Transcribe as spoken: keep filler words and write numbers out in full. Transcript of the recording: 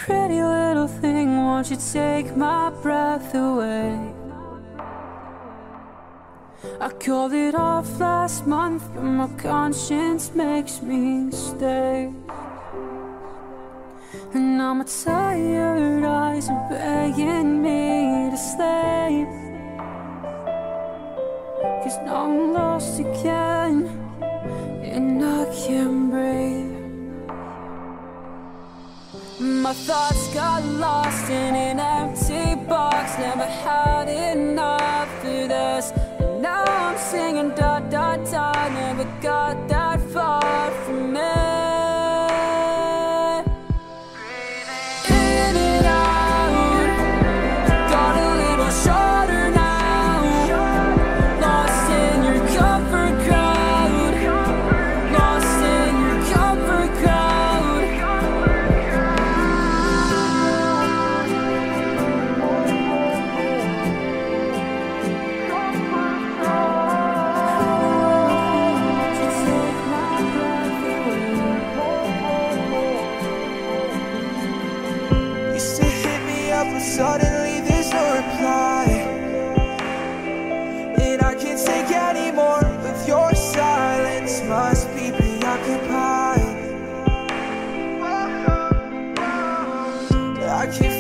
pretty little thing, won't you take my breath away? I called it off last month, but my conscience makes me stay. And now my tired eyes are begging me to sleep, 'cause now I'm lost again, and I can't breathe. My thoughts got lost in an empty box, never had enough of this. And now I'm singing da da da, never got that far from it. In and out, got a little shorter now. Lost in your comfort crowd, lost in your comfort crowd. But suddenly there's no reply, and I can't take any more of your silence. Must be preoccupied. I can't